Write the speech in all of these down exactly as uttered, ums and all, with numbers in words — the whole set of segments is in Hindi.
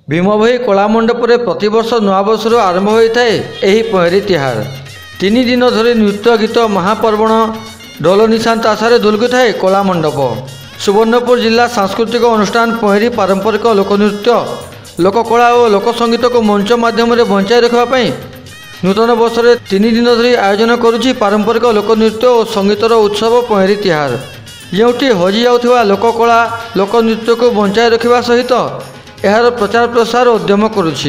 भीमभोई कलामंडपरे प्रतिवर्ष नुआवर्ष आरंभ होता है यही पहरी तिहार। तीन दिन धरी नृत्य गीत महापर्वण ढोल निशान ताशारे दुलगी थाए कलामंडप। सुवर्णपुर जिला सांस्कृतिक अनुष्ठान पहरी पारंपरिक लोकनृत्य लोककला और लोकसंगीत को मंच माध्यम बंचाई रखापी नूतन वर्ष में तीन दिन धरी आयोजन करुछि पारंपरिक लोकनृत्य और संगीतर उत्सव पहरी तिहार। ଯେଉଁଠି ହଜି ଯାଉଥିବା ଲୋକକଳା ଲୋକନୃତ୍ୟକୁ ବଞ୍ଚାଇ ରଖିବା ସହିତ ଏହାର ପ୍ରଚାର ପ୍ରସାର ଉଦ୍ୟମ କରୁଛି।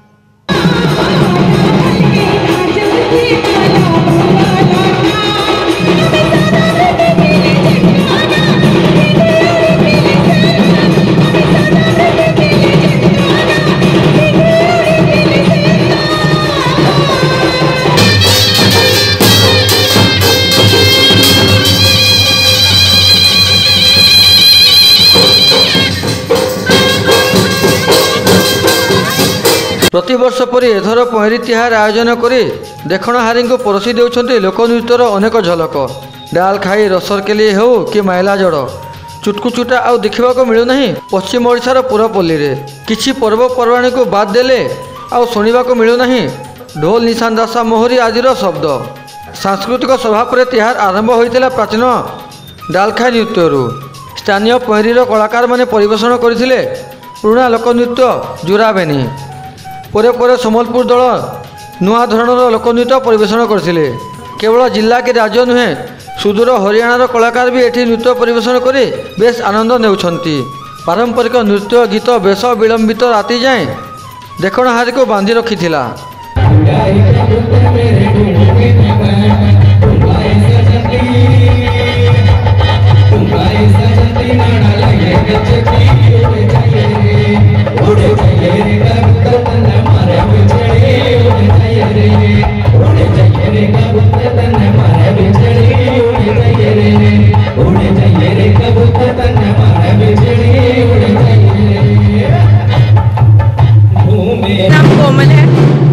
प्रतिवर्ष परि एथर पहरी तिहार आयोजन कर देखणहारी को परोसी देउछन्ति लोकनृत्यर अनेक झलक। डाल खाई रसरकेली हो कि माइला जड़ चुटकुचुटा आउ देखा मिलूना पश्चिम ओडिशार पुरपल्ली रे किछि पर्वपर्वाणी को बाद देले आउ शुणा मिलूना ढोल निशान दासा मोहरी आदिर शब्द। सांस्कृतिक सभा पर तिहार आरंभ होता प्राचीन डालखाई नृत्यरू स्थानीय पहरीर कलाकार माने परिवेषण करथिले पुराना लोकनृत्य जुराबेनी। परे परे सम्बलपुर दल नुआ धरणर लोकनृत्य परिवेषण करथिले। केवल जिला के राज्य नुहे सुदूर हरियाणार कलाकार भी एठी नृत्य परिवेषण करे बेस आनंद नेउछन्ति। पारंपरिक नृत्य गीत बेस विलंबित राति जाए देखणहारी को बांधि रखिथिला। नाम कोमल है,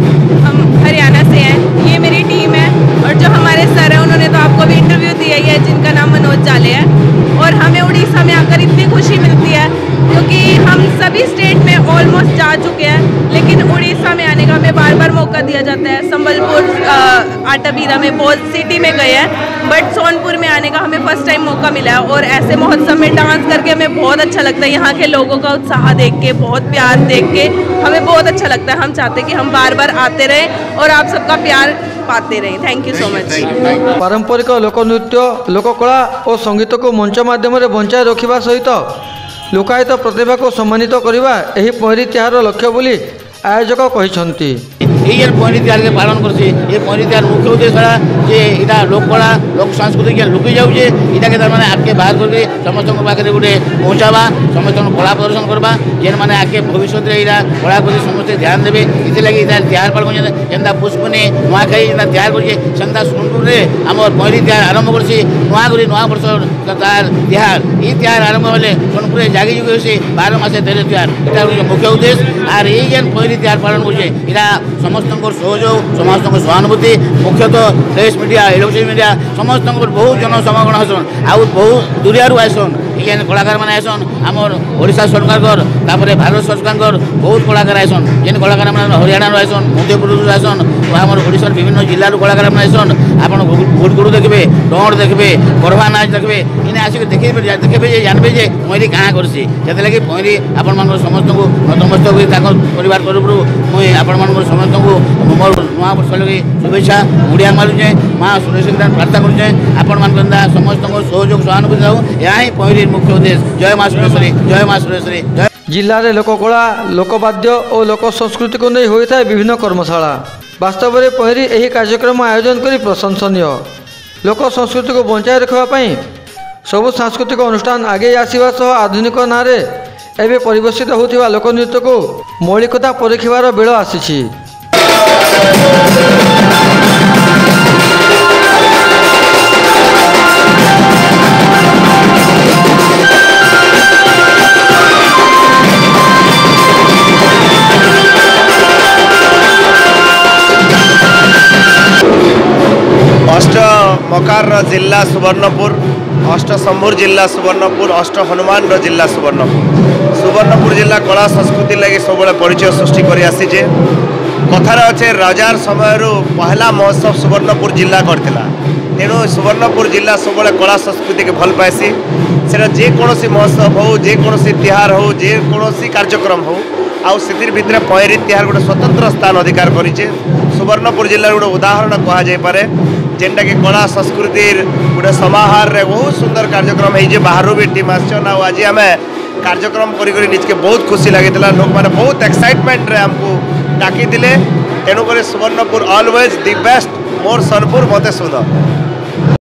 हम हरियाणा से हैं। ये मेरी टीम है और जो हमारे सर हैं उन्होंने तो आपको भी इंटरव्यू दिया ही है, जिनका नाम मनोज जाले है। और हमें उड़ीसा में आकर इतनी खुशी मिलती है क्योंकि हम सभी स्टेट में ऑलमोस्ट जा चुके हैं, लेकिन उड़ीसा में आने का हमें बार बार मौका दिया जाता है। संबलपुर, आटाबीरा में बहुत सिटी में गए हैं, बट सोनपुर में आने का हमें फर्स्ट टाइम मौका मिला है। और ऐसे महोत्सव में डांस करके हमें बहुत अच्छा लगता है। यहाँ के लोगों का उत्साह देख के, बहुत प्यार देख के हमें बहुत अच्छा लगता है। हम चाहते हैं कि हम बार बार आते रहें और आप सबका प्यार पाते रहें। Thank you so much. पारंपरिक लोकनृत्य लोककला और संगीत को मंच माध्यम बंचाई रखा सहित लोकायत प्रतिभा को सम्मानित करवा यही पहरी तिहार लक्ष्य बोली आयोजक कहते। ये पहरी तिहार के पालन करছে ये पहरी तिहार मुख्य उद्देश्य है जे इटा लोककला लोक संस्कृति के लुकी जाऊे इटा के माने आगे बाहर करके समस्त पाखे गोटे पहुँचावा समस्त कला प्रदर्शन करवा जेन मैंने आगे भविष्य में यहाँ कला प्रति समस्ते ध्यान देवे। इथिलागी तिहार पालन जेनता पुष्पनी नुआखाई जेनता तिहार करछे सेनता सोनपुर में आम पहरी तिहार आरंभ करछे नुआगुरी नुआ वर्ष तार तिहार ये तिहार आरंभ होले सोनपुर जागी जुगे से बारह मासे तेरे तिहार इटा मुख्य उद्देश्य। और ये जेन पहरी तिहार पालन करछे इटा समस्त सहयोग समस्त सहानुभूति मुख्यतः प्रेस मीडिया इलेक्ट्रोनिक मीडिया समस्त बहुत जन समागम आसन आउ बहुत दूरिया आसन ये कलाकार मैंने आसन आमर ओडिशा सरकार तापर भारत सरकार बहुत कलाकार आसन जेन कलाकार मैंने हरियाणा आसन मध्यप्रदेश आसन आमर ओडिशा विभिन्न जिलूर कलाकार मैंने आसन आप भोटगुड़ देखिए डर देखिए करवा नाच देखिए इन्हें आसिक देखे देखिए जानवे जे पहरी क्या करसी से लगे पहरी आपण समस्त को नतमस्तक परिवार तरफ मुझे आपण समस्त मोर नुआ वर्ष लगे शुभेच्छा मुड़िया मारुचे माँ सुरेश प्रार्थना करुचे आपण मान समस्त सहयोग सहानुभूति जाऊ यहाँ पहरी मुख्य उद्देश्य। जय माँ सुरेश्वरी जय माँ सुरेश्वरी जय। जिले में लोककला लोकवाद्य और लोक संस्कृति को नहीं होता है विभिन्न कर्मशाला। वास्तव में पहरी यही कार्यक्रम आयोजन कर प्रशंसनीय। लोक संस्कृति को बंचाई रखापी सबु सांस्कृतिक अनुष्ठान आगे आसवा सह आधुनिक ना एवं परिवेशित होता लोकनृत्य को मौलिकता परीक्षार बेल आसी। अष्ट मकार जिला सुवर्णपुर, अष्ट शंभुर जिला सुवर्णपुर, अष्ट हनुमान जिला सुवर्णपुर। सुवर्णपुर जिला कला संस्कृति लगी सब परिचय सृष्टि कर आसीचे। कथार अच्छे राजार समय पहला महोत्सव सुवर्णपुर जिला करथिला। तेणु सुवर्णपुर जिला सब कला संस्कृति के भल पासी। से जेकोसी महोत्सव हो, जेकोसी तिहार हो, जेकोसी कार्यक्रम हो, आउ से भितर पैरी तिहार गोटे स्वतंत्र स्थान अधिकार करें। सुवर्णपुर जिला गोटे उदाहरण कहुपे जेनटा कि कला संस्कृति गोटे समाहार रे बहुत सुंदर कार्यक्रम है। बाहर भी टीम आसन। आज आम कार्यक्रम करी निजके बहुत खुशी लगी। लोक मैंने बहुत एक्साइटमेंट रे हमको डाकी तेणुक सुवर्णपुर ऑलवेज दि बेस्ट। मोर सोनपुर मते सुंदर।